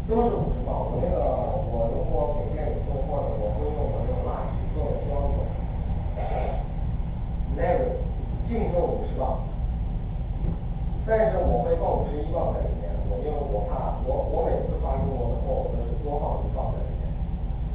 都是50磅。我如果给店里送货的，我会用我那种蜡纸做的标准。Never 净做50磅，但是我会放51磅在里面，因为我怕我每次发中国的货我都是多放1磅。